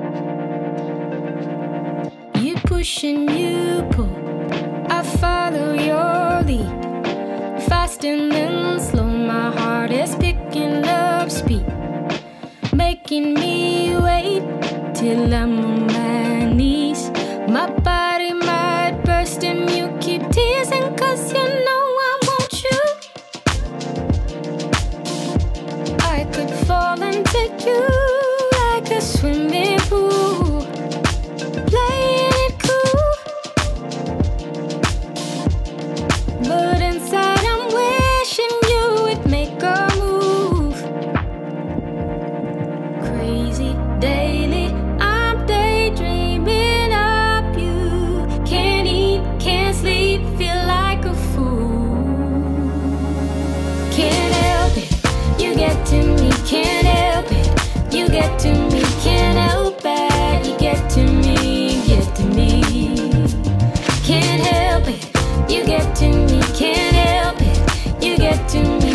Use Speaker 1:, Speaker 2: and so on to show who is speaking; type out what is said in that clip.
Speaker 1: You push and you pull, I follow your lead. Fast and then slow, my heart is picking up speed, making me wait till I'm on my knees. My body might burst and you keep teasing, 'cause you know I want you. I could fall into you like a swimming pool, playing it cool, but inside I'm wishing you would make a move. Crazy daily, I'm daydreaming of you. Can't eat, can't sleep, feel like a fool. Can't help it, you get to me. Can't help it, you get to me. Can't help it, you get to me, get to me. Can't help it, you get to me. Can't help it, you get to me.